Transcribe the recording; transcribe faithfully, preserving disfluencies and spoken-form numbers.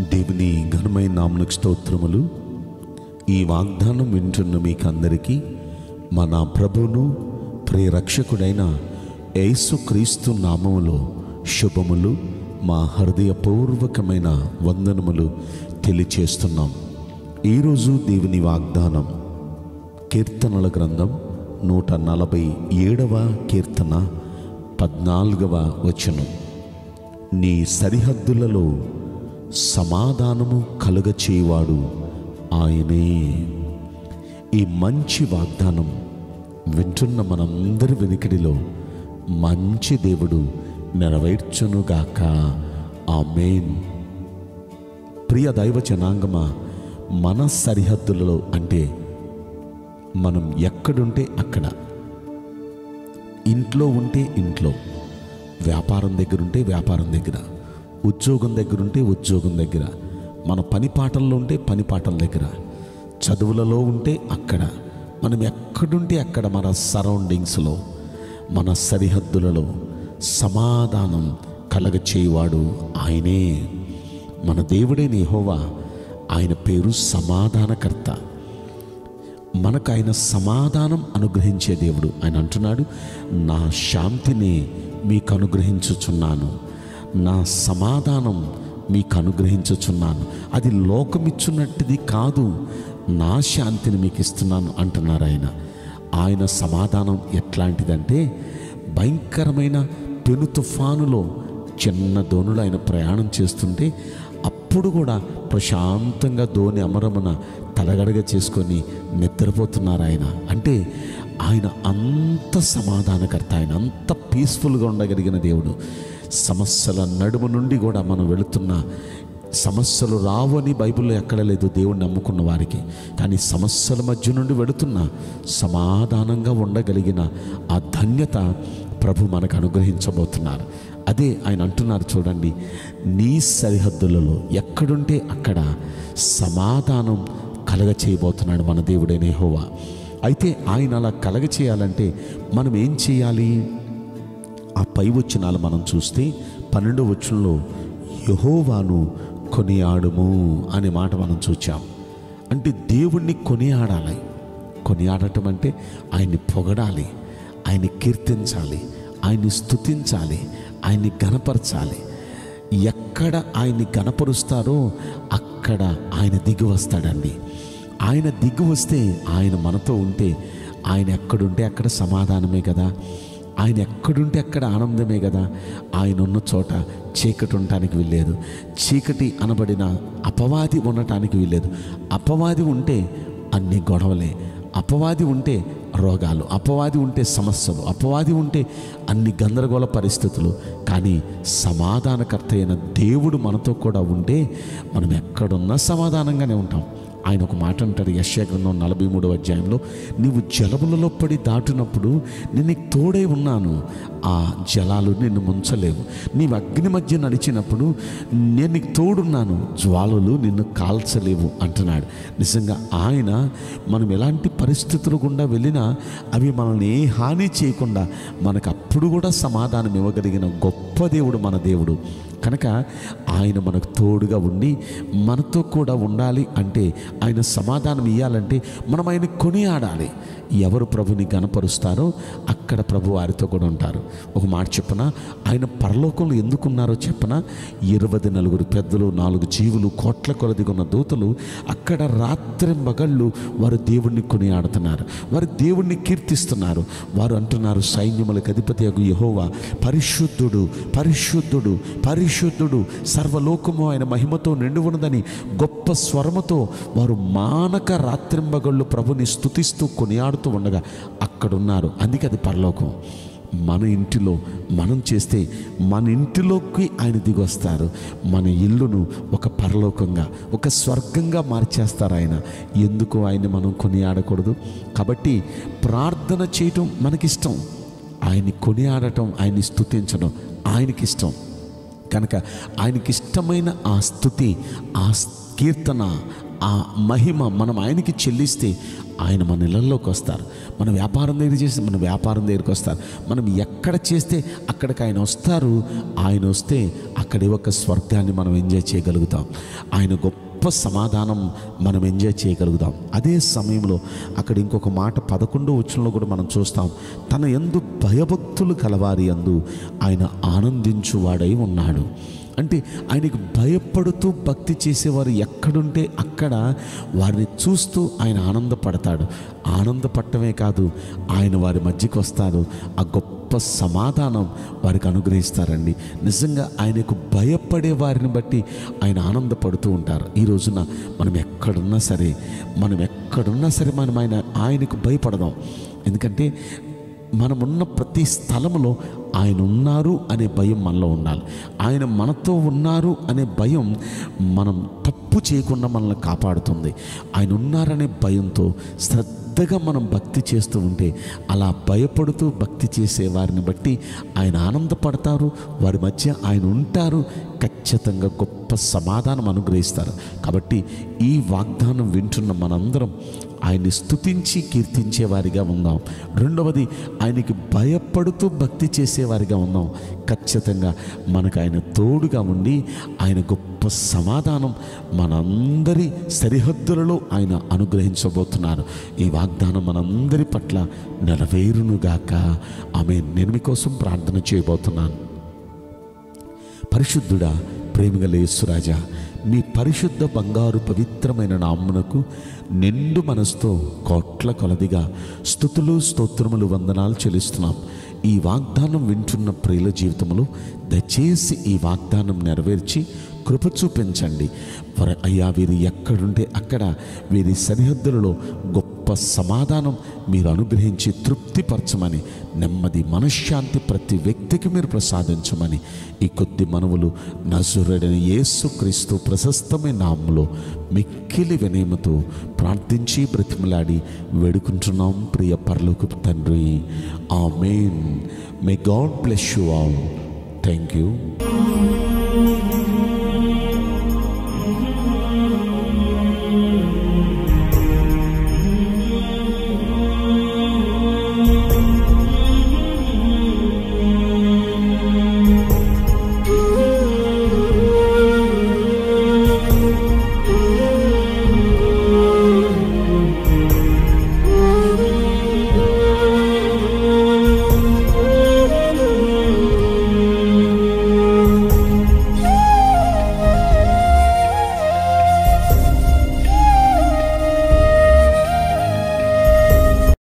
దేవుని ఘనమైన నామమునకు స్తోత్రములు. ఈ వాగ్దానం వింటున్న మీకు అందరికీ మన ప్రభువును ప్రియరక్షకుడైన యేసుక్రీస్తు నామములో శుభములు, మా హృదయపూర్వకమైన వందనములు తెలియచేస్తున్నాం. ఈరోజు దేవుని వాగ్దానం కీర్తనల గ్రంథం నూట నలభై ఏడవ కీర్తన పద్నాలుగవ వచనం. నీ సరిహద్దులలో సమాధానము కలుగచేవాడు ఆయనే. ఈ మంచి వాగ్దానం వింటున్న మనందరి వెనుకడిలో మంచి దేవుడు నెరవేర్చునుగాక. ఆమేన్. ప్రియ దైవ జనాంగమా, మన సరిహద్దులలో అంటే మనం ఎక్కడుంటే అక్కడ, ఇంట్లో ఉంటే ఇంట్లో, వ్యాపారం దగ్గర ఉంటే వ్యాపారం దగ్గర, ఉద్యోగం దగ్గర ఉంటే ఉద్యోగం దగ్గర, మన పని పాటల్లో ఉంటే పని పాటల దగ్గర, చదువులలో ఉంటే అక్కడ, మనం ఎక్కడుంటే అక్కడ మన సరౌండింగ్స్లో, మన సరిహద్దులలో సమాధానం కలగచేవాడు ఆయనే. మన దేవుడైన యెహోవా, ఆయన పేరు సమాధానకర్త. మనకు ఆయన సమాధానం అనుగ్రహించే దేవుడు. ఆయన అంటున్నాడు, నా శాంతిని మీకు అనుగ్రహించుచున్నాను, నా సమాధానం మీకు అనుగ్రహించుచున్నాను. అది లోకమిచ్చున్నట్టుది కాదు, నా శాంతిని మీకు ఇస్తున్నాను అంటున్నారు ఆయన. ఆయన సమాధానం ఎట్లాంటిదంటే, భయంకరమైన పెను తుఫానులో చిన్న దోణులు ఆయన ప్రయాణం చేస్తుంటే అప్పుడు కూడా ప్రశాంతంగా దోణి అమరమున తలగడగ చేసుకొని నిద్రపోతున్నారు ఆయన. అంటే ఆయన అంత సమాధానకర్త, ఆయన అంత పీస్ఫుల్గా ఉండగలిగిన దేవుడు. సమస్యల నడుము నుండి కూడా మనం వెళుతున్న, సమస్యలు రావు అని బైబిల్లో ఎక్కడ లేదు దేవుణ్ణి నమ్ముకున్న వారికి, కానీ సమస్యల మధ్య నుండి వెళుతున్న సమాధానంగా ఉండగలిగిన ఆ ధన్యత ప్రభు మనకు అనుగ్రహించబోతున్నారు. అదే ఆయన అంటున్నారు చూడండి, నీ సరిహద్దులలో ఎక్కడుంటే అక్కడ సమాధానం కలగ చేయబోతున్నాడు మన దేవుడైన యెహోవా. అయితే ఆయన అలా కలగ చేయాలంటే మనం ఏం చేయాలి? ఆ పై వచనాలు మనం చూస్తే పన్నెండో వచనంలో యెహోవాను కొనియాడుము అనే మాట మనం చూచాం. అంటే దేవుణ్ణి కొనియాడాలి. కొనియాడటం అంటే ఆయన్ని పొగడాలి, ఆయన్ని కీర్తించాలి, ఆయన్ని స్తుతించాలి, ఆయన్ని గణపరచాలి. ఎక్కడ ఆయన్ని గణపరుస్తారో అక్కడ ఆయన దిగి వస్తాడండి. ఆయన దిగి వస్తే, ఆయన మనతో ఉంటే, ఆయన ఎక్కడుంటే అక్కడ సమాధానమే కదా, ఆయన ఎక్కడుంటే అక్కడ ఆనందమే కదా. ఆయన ఉన్న చోట చీకటి ఉండటానికి వీల్లేదు, చీకటి అనబడిన అపవాది ఉండటానికి వీల్లేదు. అపవాది ఉంటే అన్ని గొడవలే, అపవాది ఉంటే రోగాలు, అపవాది ఉంటే సమస్యలు, అపవాది ఉంటే అన్ని గందరగోళ పరిస్థితులు. కానీ సమాధానకర్త అయిన దేవుడు మనతో కూడా ఉంటే మనం ఎక్కడున్నా సమాధానంగానే ఉంటాం. ఆయన ఒక మాట అంటారు యెషయా గ్రంథం నలభై మూడవ అధ్యాయంలో, నీవు జలములలో పడి దాటినప్పుడు నేను నీకు తోడై ఉన్నాను, ఆ జలాలు నిన్ను ముంచలేవు. నీవు అగ్ని మధ్య నడిచినప్పుడు నేను నీకు తోడున్నాను, జ్వాలలు నిన్ను కాల్చలేవు అంటున్నాడు. నిజంగా ఆయన మనం ఎలాంటి పరిస్థితులు గుండా వెళ్ళినా అవి మనల్ని ఏ హాని చేయకుండా మనకు అప్పుడు కూడా సమాధానం ఇవ్వగలిగిన గొప్ప దేవుడు మన దేవుడు. కనుక ఆయన మనకు తోడుగా ఉండి మనతో కూడా ఉండాలి. అంటే ఆయన సమాధానం ఇవ్వాలంటే మనం ఆయన కొనియాడాలి. ఎవరు ప్రభుని గణపరుస్తారో అక్కడ ప్రభు వారితో కూడా ఉంటారు. ఒక మాట చెప్పనా, ఆయన పరలోకంలో ఎందుకున్నారో చెప్పనా, ఇరవై నలుగురు పెద్దలు, నాలుగు జీవులు, కోట్ల కొలదిగా ఉన్న దూతలు అక్కడ రాత్రి మగళ్ళు వారు దేవుణ్ణి కొనియాడుతున్నారు, వారు దేవుణ్ణి కీర్తిస్తున్నారు. వారు అంటున్నారు, సైన్యములకు అధిపతి యగు యెహోవా పరిశుద్ధుడు, పరిశుద్ధుడు, పరిశుద్ధుడు, సర్వలోకము ఆయన మహిమతో నిండి ఉన్నదని గొప్ప స్వరముతో వారు మానక రాత్రింబగళ్ళు ప్రభుని స్తుతిస్తూ కొనియాడుతూ ఉండగా అక్కడున్నారు. అందుకే అది పరలోకం. మన ఇంటిలో మనం చేస్తే మన ఇంటిలోకి ఆయన దిగి వస్తారు. మన ఇల్లును ఒక పరలోకంగా, ఒక స్వర్గంగా మార్చేస్తారు ఆయన. ఎందుకు ఆయన్ని మనం కొనియాడకూడదు? కాబట్టి ప్రార్థన చేయటం మనకిష్టం, ఆయన్ని కొనియాడటం, ఆయన్ని స్తుతించడం ఆయనకిష్టం. కనుక ఆయనకిష్టమైన ఆ స్తుతి, ఆ కీర్తన, ఆ మహిమ మనం ఆయనకి చెల్లిస్తే ఆయన మన ఇళ్ళల్లోకి వస్తారు. మన వ్యాపారం దగ్గర చేస్తే మన వ్యాపారం దగ్గరికి వస్తారు. మనం ఎక్కడ చేస్తే అక్కడికి ఆయన వస్తారు. ఆయన వస్తే అక్కడి ఒక స్వర్గాన్ని మనం ఎంజాయ్ చేయగలుగుతాం. ఆయన గొప్ప సమాధానం మనం ఎంజాయ్ చేయగలుగుతాం. అదే సమయంలో అక్కడ ఇంకొక మాట పదకొండో వచనంలో కూడా మనం చూస్తాం, తన యందు భయభక్తులు కలవారి యందు ఆయన ఆనందించువాడై ఉన్నాడు. అంటే ఆయనకు భయపడుతూ భక్తి చేసేవారు ఎక్కడుంటే అక్కడ వారిని చూస్తూ ఆయన ఆనందపడతాడు. ఆనందపడటమే కాదు, ఆయన వారి మధ్యకి వస్తారు. ఆ గొప్ప సమాధానం వారికి అనుగ్రహిస్తారండి. నిజంగా ఆయనకు భయపడే వారిని బట్టి ఆయన ఆనందపడుతూ ఉంటారు. ఈ రోజున మనం ఎక్కడున్నా సరే మనం ఎక్కడున్నా సరే మనం ఆయన ఆయనకు భయపడదాం. ఎందుకంటే మనమున్న ప్రతి స్థలంలో ఆయన ఉన్నారు అనే భయం మనలో ఉండాలి. ఆయన మనతో ఉన్నారు అనే భయం మనం తప్పు చేయకుండా మనల్ని కాపాడుతుంది. ఆయన ఉన్నారనే భయంతో శ్రద్ధగా మనం భక్తి చేస్తూ ఉంటే, అలా భయపడుతూ భక్తి చేసే వారిని బట్టి ఆయన ఆనందపడతారు. వారి మధ్య ఆయన ఉంటారు. ఖచ్చితంగా గొప్ప సమాధానం అనుగ్రహిస్తారు. కాబట్టి ఈ వాగ్దానం వింటున్న మనందరం ఆయన్ని స్తుతించి కీర్తించే వారిగా ఉందాం. రెండవది, ఆయనకి భయపడుతూ భక్తి చేసేవారిగా ఉందాం. ఖచ్చితంగా మనకు ఆయన తోడుగా ఉండి ఆయన గొప్ప సమాధానం మనందరి సరిహద్దులలో ఆయన అనుగ్రహించబోతున్నారు. ఈ వాగ్దానం మనందరి పట్ల నెరవేరునుగాక. ఆమేన్. నేను మీకోసం ప్రార్థన చేయబోతున్నాను. పరిశుద్ధుడా, ప్రేమగల యేసురాజా, మీ పరిశుద్ధ బంగారు పవిత్రమైన నామమునకు నిండు మనసుతో కోట్ల కొలదిగా స్తుతులు స్తోత్రములు వందనాలు చెల్లిస్తున్నాం. ఈ వాగ్దానం వింటున్న ప్రియుల జీవితంలో దయచేసి ఈ వాగ్దానం నెరవేర్చి కృప చూపించండి. వర అయ్యా, వీరు ఎక్కడుంటే అక్కడ వీరి సరిహద్దులలో గొప్ప సమాధానం మీరు అనుగ్రహించి తృప్తిపరచమని, నెమ్మది మనశ్శాంతి ప్రతి వ్యక్తికి మీరు ప్రసాదించమని ఈ కొద్ది మనవులు నజరేయుడైన యేసుక్రీస్తు ప్రశస్తమైన నామములో మిక్కిలి వినయముతో ప్రార్థించి బ్రతిమలాడి వేడుకుంటున్నాం ప్రియ పరలోకపు తండ్రి. ఆమేన్. May God bless you all. Thank you.